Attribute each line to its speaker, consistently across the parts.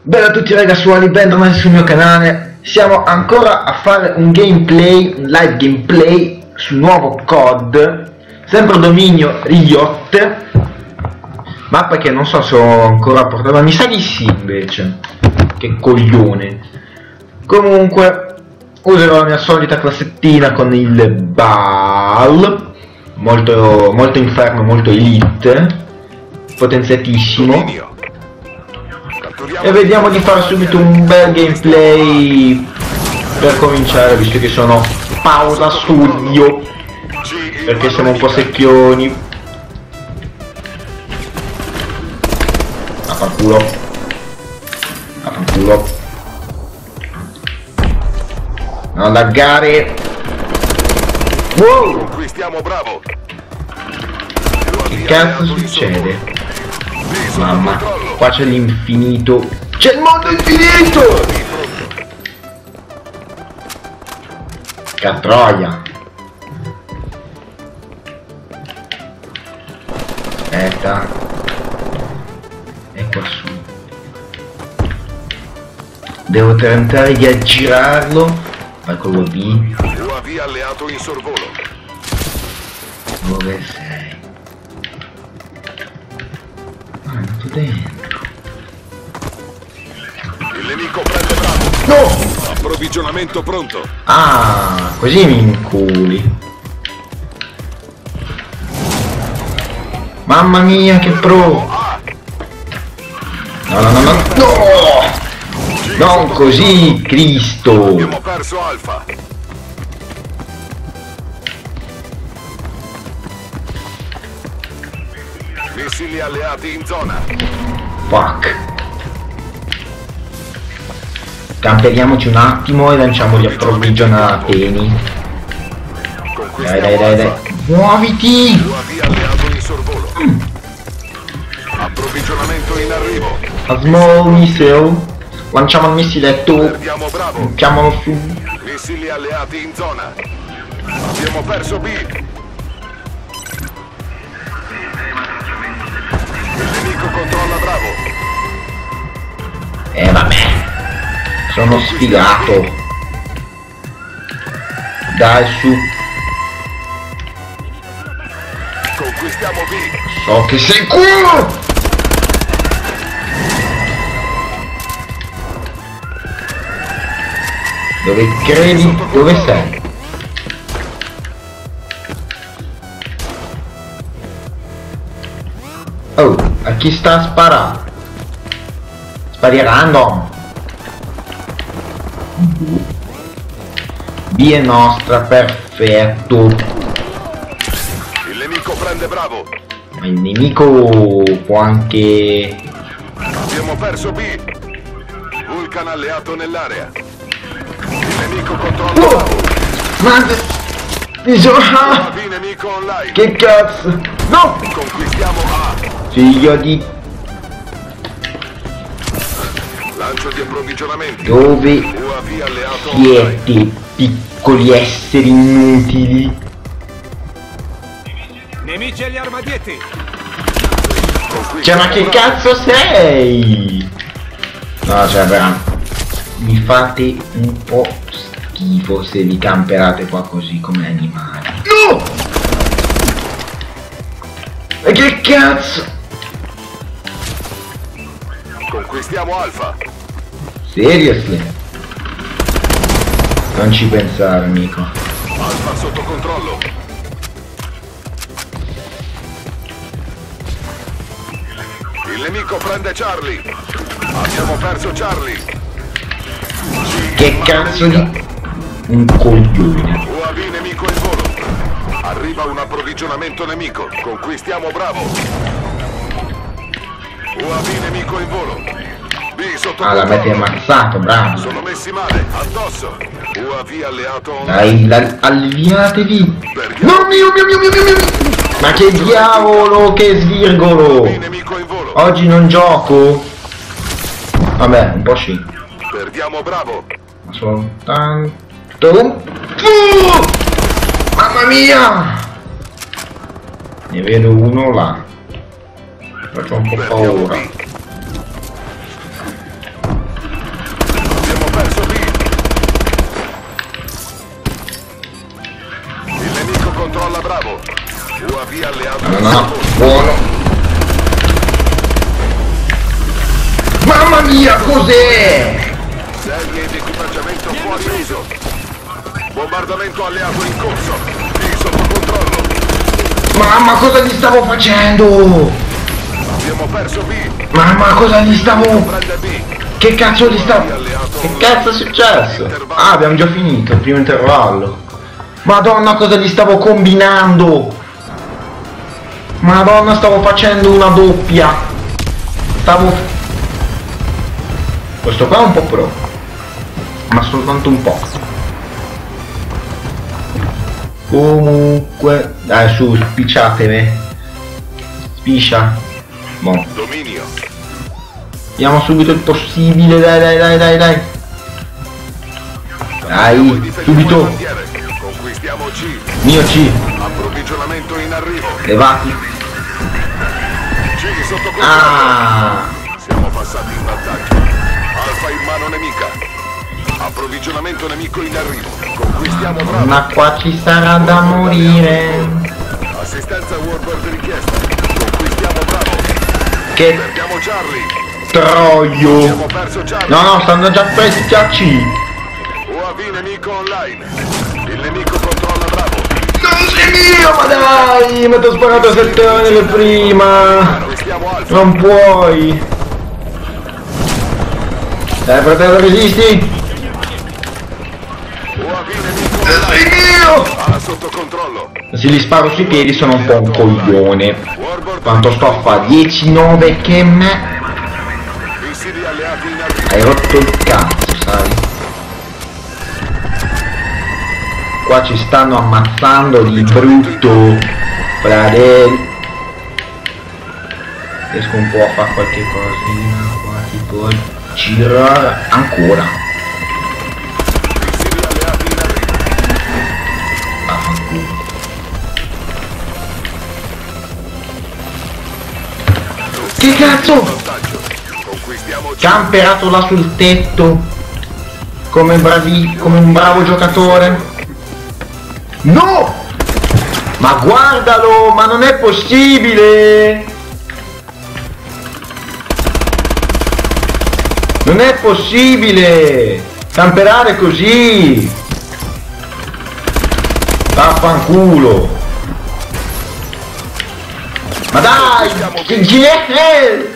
Speaker 1: Bella a tutti ragazzuoli, bentornati sul mio canale. Siamo ancora a fare un gameplay, un live gameplay sul nuovo COD, sempre dominio Riot, mappa che non so se ho ancora portato, ma mi sa di sì invece. Che coglione. Comunque userò la mia solita classettina con il BAL, molto inferno, molto elite, potenziatissimo. E vediamo di fare subito un bel gameplay per cominciare, visto che sono pausa studio, perché siamo un po' secchioni. Affanculo. Affanculo. Non laggare. Wow!
Speaker 2: Conquistiamo Bravo.
Speaker 1: Che cazzo succede? Mamma, qua c'è l'infinito. C'è il mondo infinito! Catroia. Aspetta. È qua su. Devo tentare di aggirarlo. Vai con lo B.
Speaker 2: UAV alleato in sorvolo.
Speaker 1: Dove sei? Dentro.
Speaker 2: Il nemico prende Bravo.
Speaker 1: No!
Speaker 2: Approvvigionamento pronto.
Speaker 1: Ah, così mi inculi. Mamma mia che pro! No, no, no, no, no! Non così, Cristo!
Speaker 2: Abbiamo perso Alfa. Missili alleati in zona.
Speaker 1: Fuck. Camperiamoci un attimo e lanciamo gli approvvigionateni. Dai, dai, dai, dai. Muoviti!
Speaker 2: UAV alleato in sorvolo. Approvvigionamento in arrivo.
Speaker 1: A small missile. Lanciamo il missiletto.
Speaker 2: Perdiamo Bravo.
Speaker 1: Buttiamolo su.
Speaker 2: Missili alleati in zona. Abbiamo perso B. Il nemico controlla Bravo.
Speaker 1: Vabbè. Sono sfigato. Dai su.
Speaker 2: Conquistiamo B.
Speaker 1: So che sei culo! Dove credi? Dove sei? Oh, a chi sta a sparare? Spari random. B è nostra, perfetto.
Speaker 2: Il nemico prende Bravo.
Speaker 1: Ma il nemico può anche...
Speaker 2: Abbiamo perso B. Vulcan alleato nell'area. Il nemico controlla Bravo.
Speaker 1: Ma...
Speaker 2: UAV nemico online.
Speaker 1: Che cazzo? No!
Speaker 2: Conquistiamo A.
Speaker 1: Figlio di...
Speaker 2: Lancio di approvvigionamenti.
Speaker 1: Dove
Speaker 2: UAV alleato online.
Speaker 1: siete, piccoli esseri inutili?
Speaker 3: Nemici agli armadietti!
Speaker 1: Cioè, ma che cazzo sei? No, cioè, veramente. Mi fate un po' schifo se vi camperate qua così come animali. No! Ma che cazzo?
Speaker 2: Conquistiamo Alfa.
Speaker 1: Seriously? Non ci pensare, amico.
Speaker 2: Alfa sotto controllo. Il nemico prende Charlie. Abbiamo perso Charlie.
Speaker 1: Che cazzo di... un coglione.
Speaker 2: UAV nemico in volo. Arriva un approvvigionamento nemico. Conquistiamo Bravo. UAV nemico in volo. B sotto
Speaker 1: Ah, l'avete
Speaker 2: controllo.
Speaker 1: ammazzato, bravo.
Speaker 2: Sono messi male. Addosso. UAV alleato
Speaker 1: Dai,
Speaker 2: online.
Speaker 1: allineatevi.
Speaker 2: Perdiamo.
Speaker 1: No, mio. Ma che diavolo, che svirgolo.
Speaker 2: UAV nemico in volo.
Speaker 1: Oggi non gioco. Vabbè, un po' sì.
Speaker 2: Perdiamo Bravo.
Speaker 1: Ma soltanto... Mamma mia! Ne vedo uno là. Faccio un po'
Speaker 2: Perdiamo
Speaker 1: paura.
Speaker 2: B. controlla Bravo. UAV alleato.
Speaker 1: No, buono. Mamma mia, cos'è?
Speaker 2: Serie ed equipaggiamento fuori uso. Bombardamento alleato in corso. B sotto controllo.
Speaker 1: Mamma, cosa gli stavo facendo?
Speaker 2: Abbiamo perso B.
Speaker 1: Mamma, cosa gli stavo...
Speaker 2: Prende B.
Speaker 1: Che cazzo gli stavo... Che cazzo è successo? Ah, abbiamo già finito il primo intervallo. Madonna, cosa gli stavo combinando? Madonna, stavo facendo una doppia. Questo qua è un po' pro, ma soltanto un po'. Comunque, dai su, spicciatene. Spiscia. Boh.
Speaker 2: Dominio.
Speaker 1: Vediamo subito il possibile, dai. Dai, subito.
Speaker 2: Bandiere. Conquistiamo C.
Speaker 1: Mio C.
Speaker 2: Approvvigionamento in arrivo.
Speaker 1: Levati.
Speaker 2: C sotto controllo.
Speaker 1: Ah.
Speaker 2: Siamo passati in vantaggio. Alfa in mano nemica. Approvvigionamento nemico in arrivo. Conquistiamo Bravo.
Speaker 1: Ma qua ci sarà da morire.
Speaker 2: Assistenza Warbird richiesta. Conquistiamo Bravo.
Speaker 1: Che
Speaker 2: Perdiamo Charlie.
Speaker 1: troio.
Speaker 2: Abbiamo perso Charlie.
Speaker 1: No, stanno già presi a C.
Speaker 2: UAV nemico online. Il nemico controlla Bravo.
Speaker 1: Non sei mio, ma dai, mi ti ho sparato 7 ore prima.
Speaker 2: Conquistiamo Alfa.
Speaker 1: Non puoi. Dai, fratello, resisti.
Speaker 2: UAV nemico
Speaker 1: Sei
Speaker 2: online.
Speaker 1: mio.
Speaker 2: Ah, sotto controllo.
Speaker 1: Se li sparo sui piedi sono un po' un coglione.
Speaker 2: Warbird.
Speaker 1: Quanto sto a fa? 10-9 che me.
Speaker 2: Missili alleati in arrivo.
Speaker 1: Hai rotto il cazzo, sai? Qua ci stanno ammazzando di brutto, fratelli. Riesco un po' a fare qualche cosina qua, tipo girare ancora.
Speaker 2: Missili alleati in arrivo.
Speaker 1: Vaffanculo. Che cazzo?
Speaker 2: Vantaggio. Conquistiamo C.
Speaker 1: Camperato là sul tetto come un bravo giocatore. No! Ma guardalo, ma non è possibile! Non è possibile camperare così! Vaffanculo! Ma dai! Chi è?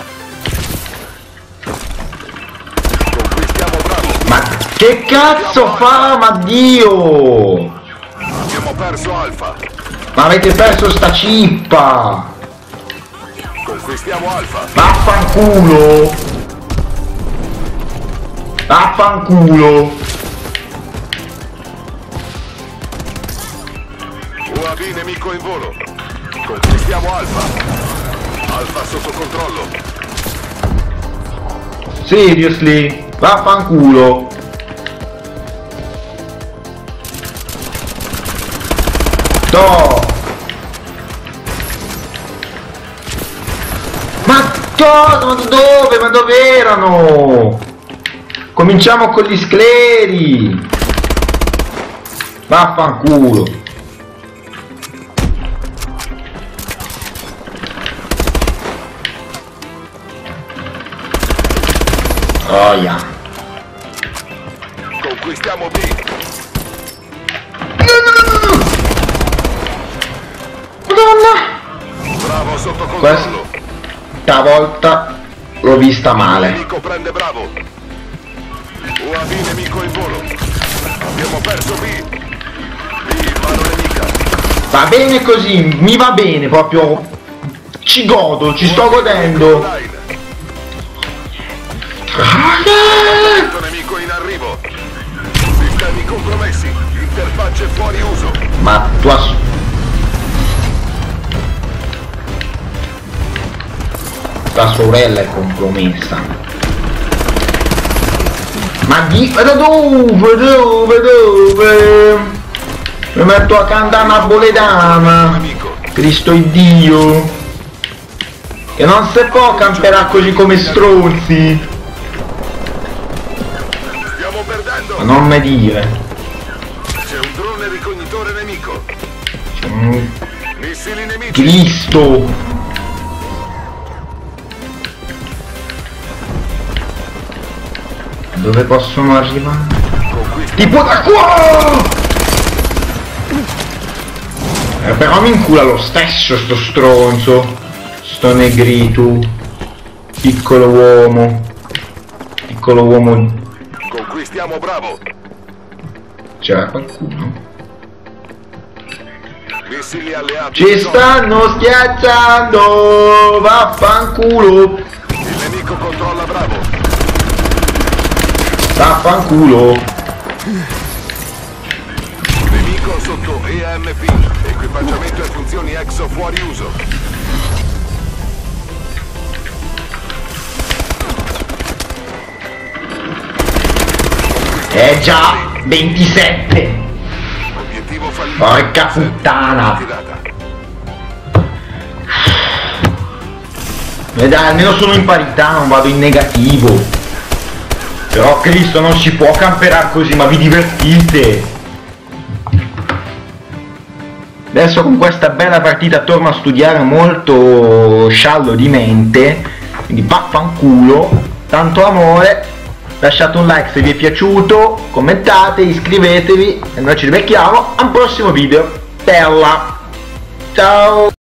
Speaker 2: Conquistiamo Bravo.
Speaker 1: Ma che cazzo fa? Ma Dio!
Speaker 2: Abbiamo perso Alfa.
Speaker 1: Ma avete perso sta cippa!
Speaker 2: Conquistiamo Alfa.
Speaker 1: Vaffanculo! Vaffanculo!
Speaker 2: UAV nemico in volo. Conquistiamo Alfa. Alfa sotto controllo.
Speaker 1: Seriously? Vaffanculo! No! Ma cosa? Ma dove? Ma dove erano? Cominciamo con gli scleri! Vaffanculo! Oh yeah.
Speaker 2: Conquistiamo B.
Speaker 1: No! Madonna!
Speaker 2: Bravo sotto controllo.
Speaker 1: Questa volta l'ho vista male.
Speaker 2: Nemico prende Bravo. UAV nemico in volo. Abbiamo perso B. B in mano nemica.
Speaker 1: Va bene così, mi va bene proprio. Ci godo, ci sto godendo.
Speaker 2: Online. Nemico in arrivo. Sistemi compromessi. Interfacce fuori uso.
Speaker 1: Ma tua sorella è compromessa. Ma da dove? Mi metto a cantare una boledana.
Speaker 2: Nemico.
Speaker 1: Cristo Dio. Che non si può camperare così come stronzi.
Speaker 2: Stiamo perdendo.
Speaker 1: Ma non me dire.
Speaker 2: C'è un drone ricognitore nemico. Missili nemici.
Speaker 1: Cristo! Dove possono arrivare? Tipo da qua! Però mi incula lo stesso sto stronzo. Sto negrito. Piccolo uomo. Piccolo uomo.
Speaker 2: Conquistiamo Bravo.
Speaker 1: C'era qualcuno?
Speaker 2: Missili alleati.
Speaker 1: Ci stanno schiacciando! Vaffanculo!
Speaker 2: Il nemico controlla Bravo.
Speaker 1: Vaffanculo!
Speaker 2: Nemico sotto EMP. Equipaggiamento e funzioni EXO fuori uso.
Speaker 1: Già! 27!
Speaker 2: Obiettivo fallito.
Speaker 1: Porca puttana!
Speaker 2: Tirata.
Speaker 1: E dai, almeno sono in parità, non vado in negativo. Però Cristo, non si può camperare così, ma vi divertite? Adesso con questa bella partita torno a studiare molto sciallo di mente. Quindi vaffanculo, tanto amore. Lasciate un like se vi è piaciuto, commentate, iscrivetevi e noi ci rivecchiamo a un prossimo video. Bella! Ciao!